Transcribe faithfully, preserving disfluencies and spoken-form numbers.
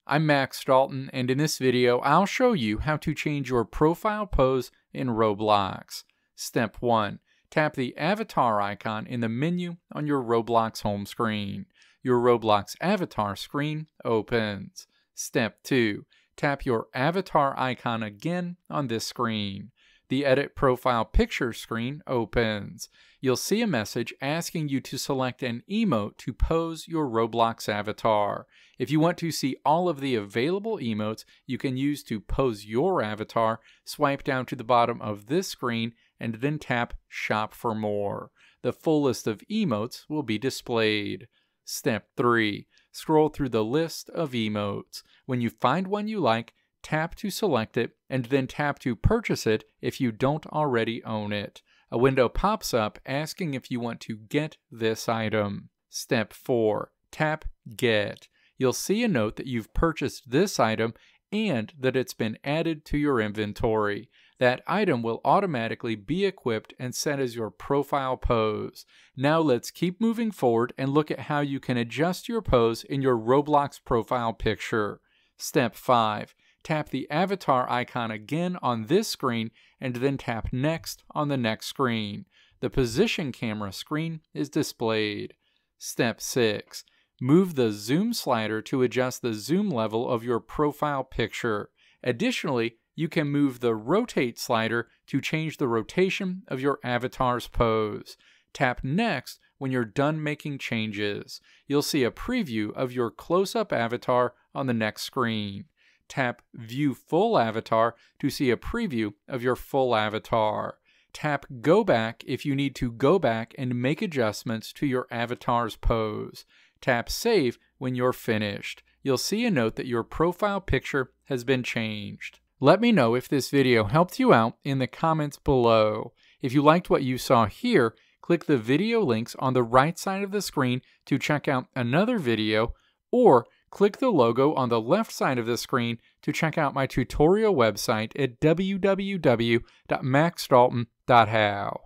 I'm Max Dalton, and in this video, I'll show you how to change your profile pose in Roblox. Step one. Tap the avatar icon in the menu on your Roblox home screen. Your Roblox avatar screen opens. Step two. Tap your avatar icon again on this screen. The Edit Profile Picture screen opens. You'll see a message asking you to select an emote to pose your Roblox avatar. If you want to see all of the available emotes you can use to pose your avatar, swipe down to the bottom of this screen and then tap Shop for More. The full list of emotes will be displayed. Step three. Scroll through the list of emotes. When you find one you like, tap to select it, and then tap to purchase it if you don't already own it. A window pops up asking if you want to get this item. Step four. Tap Get. You'll see a note that you've purchased this item and that it's been added to your inventory. That item will automatically be equipped and set as your profile pose. Now let's keep moving forward and look at how you can adjust your pose in your Roblox profile picture. Step five. Tap the avatar icon again on this screen and then tap Next on the next screen. The position camera screen is displayed. Step six. Move the zoom slider to adjust the zoom level of your profile picture. Additionally, you can move the rotate slider to change the rotation of your avatar's pose. Tap Next when you're done making changes. You'll see a preview of your close-up avatar on the next screen. Tap View Full Avatar to see a preview of your full avatar. Tap Go Back if you need to go back and make adjustments to your avatar's pose. Tap Save when you're finished. You'll see a note that your profile picture has been changed. Let me know if this video helped you out in the comments below. If you liked what you saw here, click the video links on the right side of the screen to check out another video, or click the logo on the left side of the screen to check out my tutorial website at w w w dot max dalton dot how.